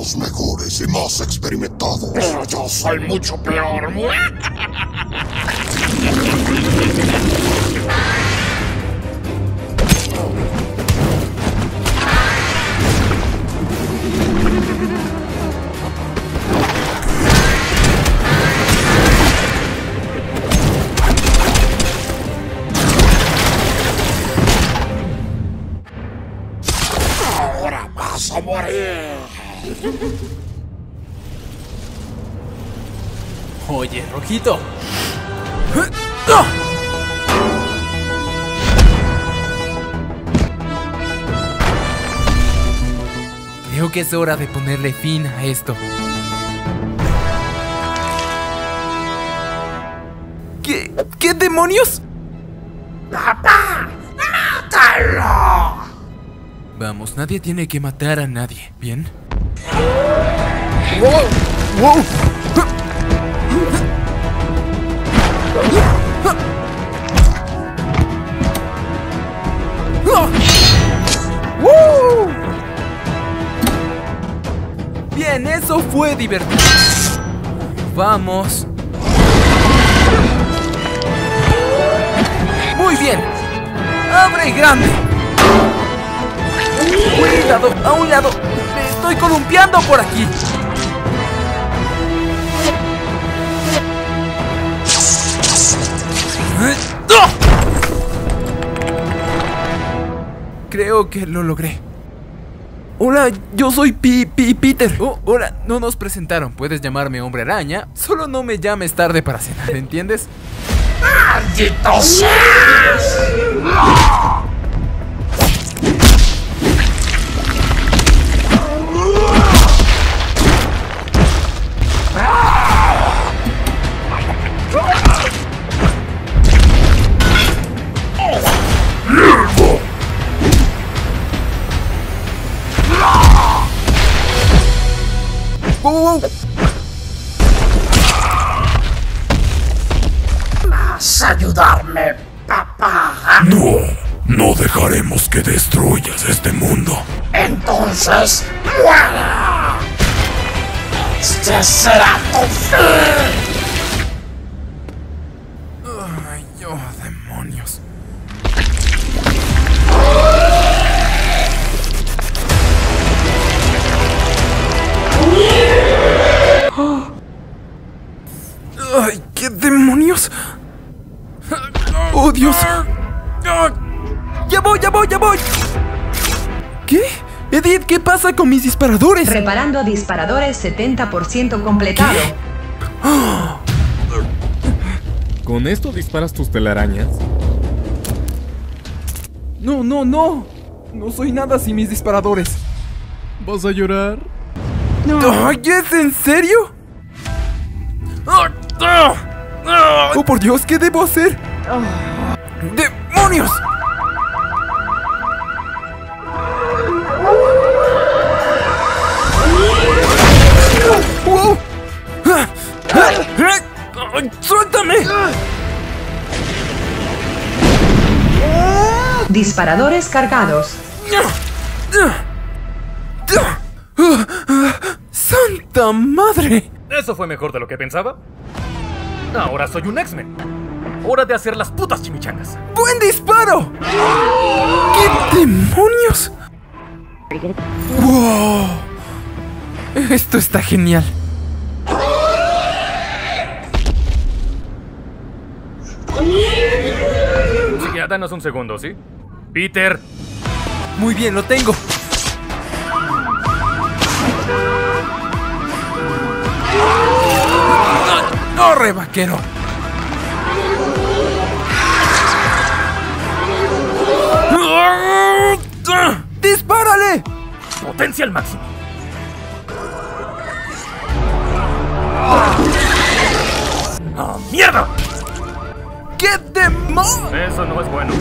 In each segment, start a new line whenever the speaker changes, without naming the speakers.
los mejores y más experimentados.
Pero yo soy mucho peor. Ahora vas a morir.
Oye, Rojito. Creo que es hora de ponerle fin a esto. ¿Qué demonios?
¡Papá! ¡Mátalo!
Vamos, nadie tiene que matar a nadie, ¿bien?
¡Wow!
¡Wow! ¡Woo! Bien, eso fue divertido. Vamos. Muy bien. ¡Abre grande! Cuidado, a un lado. Me estoy columpiando por aquí. Creo que lo logré. Hola, yo soy Peter. Oh, hola, no nos presentaron. Puedes llamarme Hombre Araña. Solo no me llames tarde para cenar, ¿entiendes?
¡Maldito seas!
¡Wow!
¿Vas a ayudarme, papá?
No dejaremos que destruyas este mundo.
Entonces, ¡muera! ¡Este será tu fin!
Ay, oh, demonios. ¡Ay, qué demonios! ¡Oh, Dios! ¡Ya voy! ¿Qué? Edith, ¿qué pasa con mis disparadores?
Reparando disparadores 70% completado.
¿Con esto disparas tus telarañas?
No. No soy nada sin mis disparadores.
¿Vas a llorar?
¡Ay, es en serio! ¡Oh, por Dios! ¿Qué debo hacer? ¡Demonios! ¡Wow! ¡Suéltame!
Disparadores cargados.
¡Santa madre!
Eso fue mejor de lo que pensaba. Ahora soy un X-Men. Hora de hacer las putas chimichangas.
¡Buen disparo! ¿Qué demonios? ¡Wow! Esto está genial.
Sí, ya danos un segundo, ¿sí? Peter.
Muy bien, lo tengo. ¡Corre, vaquero! ¡Dispárale!
Potencia al máximo. ¡Oh, mierda!
¡Qué demonios!
Eso no es bueno.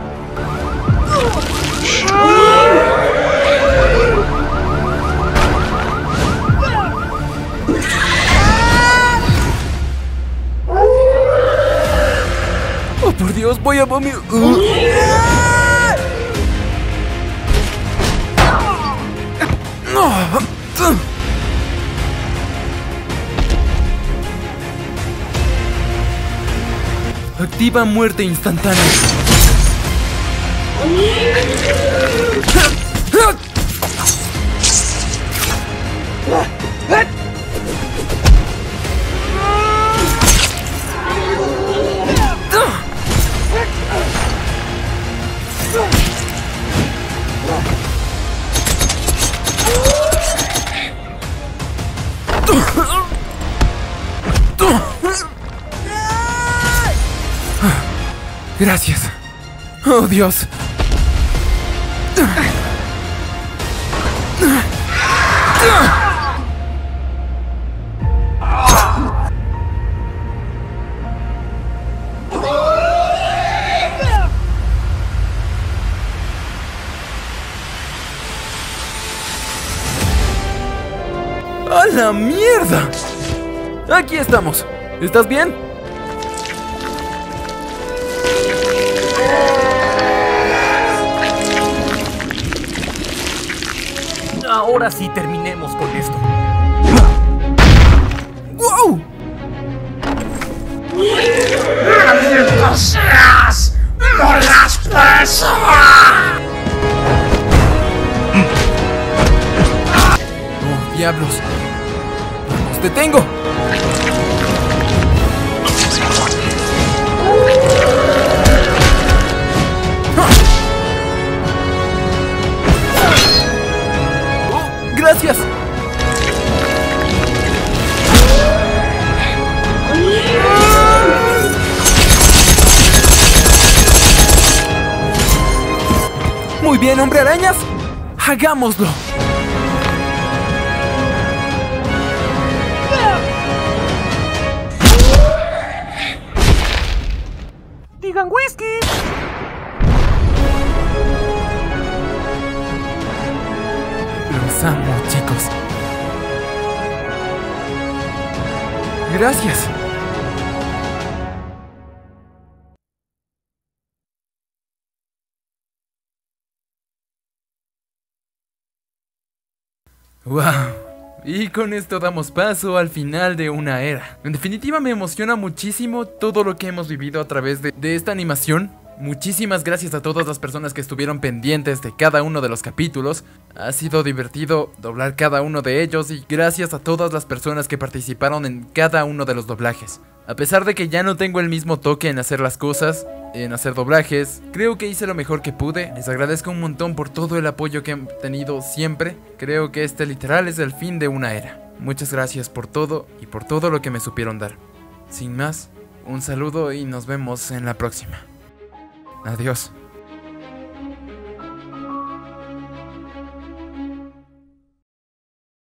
¡Oh, por Dios! Voy a vomitar. Activa muerte instantánea. Gracias. Oh, Dios. ¡A la mierda! Aquí estamos. ¿Estás bien?
Ahora sí terminemos con esto.
¡Wow!
¡Maldito seas! ¡Morirás preso!
¡Oh, diablos! ¡Vamos, te tengo! ¡Gracias! Muy bien, hombre arañas. Hagámoslo.
¡Digan whisky!
Los amo, chicos. Gracias. Wow. Y con esto damos paso al final de una era. En definitiva me emociona muchísimo todo lo que hemos vivido a través de esta animación. Muchísimas gracias a todas las personas que estuvieron pendientes de cada uno de los capítulos. Ha sido divertido doblar cada uno de ellos y gracias a todas las personas que participaron en cada uno de los doblajes. A pesar de que ya no tengo el mismo toque en hacer las cosas, en hacer doblajes, creo que hice lo mejor que pude. Les agradezco un montón por todo el apoyo que han tenido siempre. Creo que este literal es el fin de una era. Muchas gracias por todo y por todo lo que me supieron dar. Sin más, un saludo y nos vemos en la próxima. Adiós.